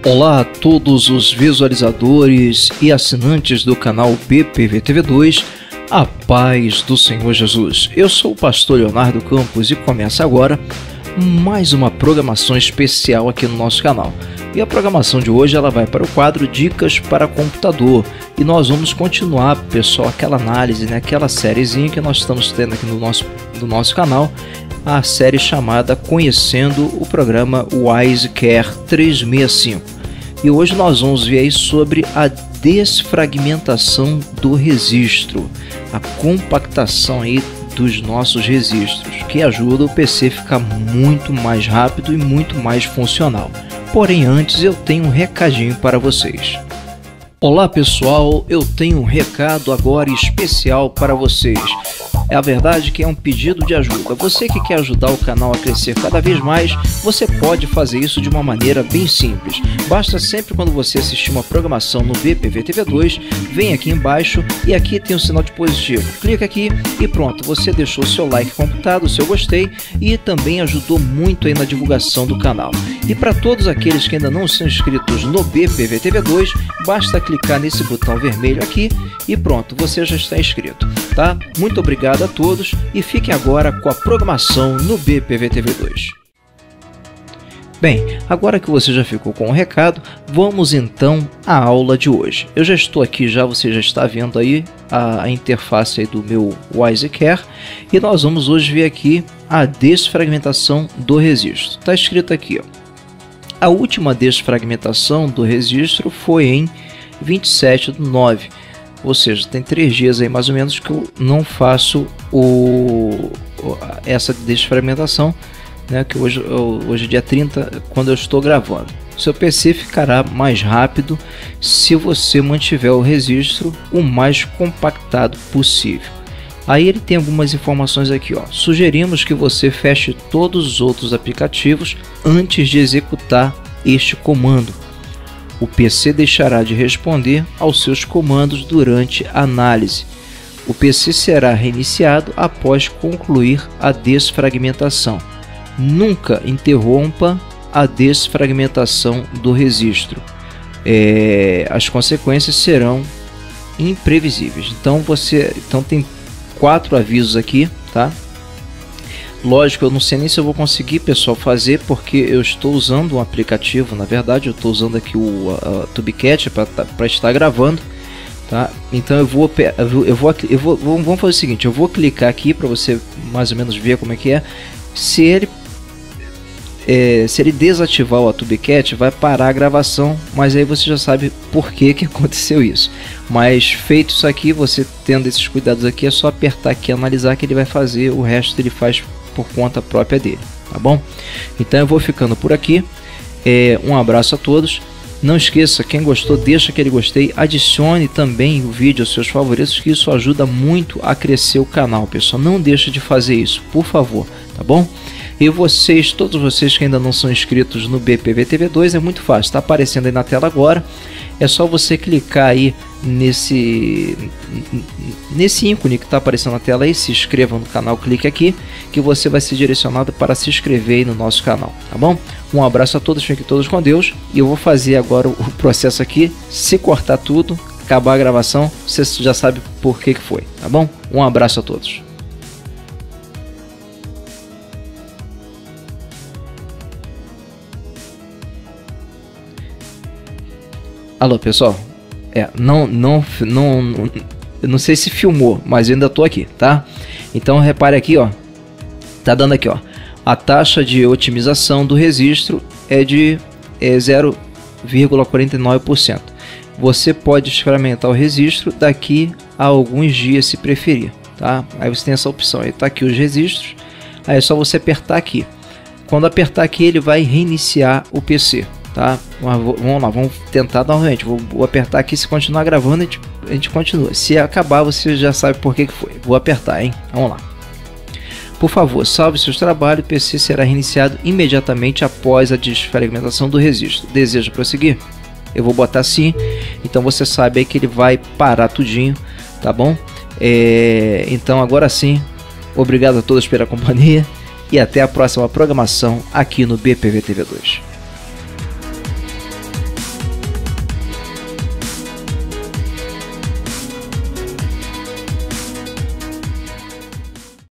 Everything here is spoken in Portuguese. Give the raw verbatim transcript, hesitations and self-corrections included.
Olá a todos os visualizadores e assinantes do canal B P V T V dois, a paz do Senhor Jesus. Eu sou o pastor Leonardo Campos e começa agora mais uma programação especial aqui no nosso canal. E a programação de hoje ela vai para o quadro Dicas para Computador. E nós vamos continuar, pessoal, aquela análise, né, aquela sériezinha que nós estamos tendo aqui no nosso, no nosso canal, a série chamada Conhecendo o programa WiseCare trezentos e sessenta e cinco. E hoje nós vamos ver aí sobre a desfragmentação do registro, a compactação aí dos nossos registros, que ajuda o P C a ficar muito mais rápido e muito mais funcional. Porém, antes eu tenho um recadinho para vocês. Olá pessoal, eu tenho um recado agora especial para vocês. É a verdade que é um pedido de ajuda. Você que quer ajudar o canal a crescer cada vez mais, você pode fazer isso de uma maneira bem simples. Basta sempre quando você assistir uma programação no B P V T V dois, vem aqui embaixo e aqui tem um sinal de positivo. Clica aqui e pronto, você deixou o seu like computado, o seu gostei e também ajudou muito aí na divulgação do canal. E para todos aqueles que ainda não são inscritos no B P V T V dois, basta clicar nesse botão vermelho aqui e pronto, você já está inscrito, tá? Muito obrigado a todos e fiquem agora com a programação no B P V T V dois. Bem, agora que você já ficou com o recado, vamos então à aula de hoje. Eu já estou aqui, já você já está vendo aí a, a interface aí do meu WiseCare e nós vamos hoje ver aqui a desfragmentação do registro. Está escrito aqui, ó. A última desfragmentação do registro foi em vinte e sete do nove. Ou seja, tem três dias aí mais ou menos que eu não faço o, essa desfragmentação, né, que hoje, hoje é dia trinta, quando eu estou gravando. Seu P C ficará mais rápido se você mantiver o registro o mais compactado possível. Aí ele tem algumas informações aqui, ó. Sugerimos que você feche todos os outros aplicativos antes de executar este comando. O P C deixará de responder aos seus comandos durante a análise. O P C será reiniciado após concluir a desfragmentação. Nunca interrompa a desfragmentação do registro. É, as consequências serão imprevisíveis. Então você, então tem quatro avisos aqui, tá? Lógico, eu não sei nem se eu vou conseguir, pessoal, fazer, porque eu estou usando um aplicativo. Na verdade, eu estou usando aqui o a, TubeCat para estar gravando, tá? Então eu vou, eu vou, eu vou, eu vou, vamos fazer o seguinte: eu vou clicar aqui para você mais ou menos ver como é que é. Se ele é, se ele desativar o TubeCat, vai parar a gravação, mas aí você já sabe por que que aconteceu isso. Mas feito isso aqui, você tendo esses cuidados aqui, é só apertar aqui, analisar, que ele vai fazer, o resto ele faz por conta própria dele, tá bom? Então eu vou ficando por aqui. É, um abraço a todos. Não esqueça, quem gostou, deixa aquele gostei, adicione também o vídeo aos seus favoritos, que isso ajuda muito a crescer o canal, pessoal. Não deixa de fazer isso, por favor, tá bom? E vocês, todos vocês que ainda não são inscritos no B P V T V dois, é muito fácil, está aparecendo aí na tela agora. É só você clicar aí nesse nesse ícone que está aparecendo na tela aí, se inscreva no canal, clique aqui, que você vai ser direcionado para se inscrever aí no nosso canal, tá bom? Um abraço a todos, fiquem todos com Deus, e eu vou fazer agora o processo aqui. Se cortar tudo, acabar a gravação, você já sabe por que que foi, tá bom? Um abraço a todos. Alô pessoal, é, não, não, não, não, eu não sei se filmou, mas eu ainda tô aqui, tá? Então repare aqui, ó, tá dando aqui, ó, a taxa de otimização do registro é de é, zero vírgula quarenta e nove por cento. Você pode experimentar o registro daqui a alguns dias se preferir, tá? Aí você tem essa opção, aí tá aqui os registros, aí é só você apertar aqui. Quando apertar aqui, ele vai reiniciar o P C. Tá? Vamos lá, vamos tentar novamente. Vou, vou apertar aqui, se continuar gravando, a gente, a gente continua. Se acabar, você já sabe por que que foi. Vou apertar, hein? Vamos lá. Por favor, salve seus trabalhos. O P C será reiniciado imediatamente após a desfragmentação do registro. Deseja prosseguir? Eu vou botar sim. Então você sabe aí que ele vai parar tudinho, tá bom? É, então agora sim, obrigado a todos pela companhia e até a próxima programação aqui no B P V T V dois.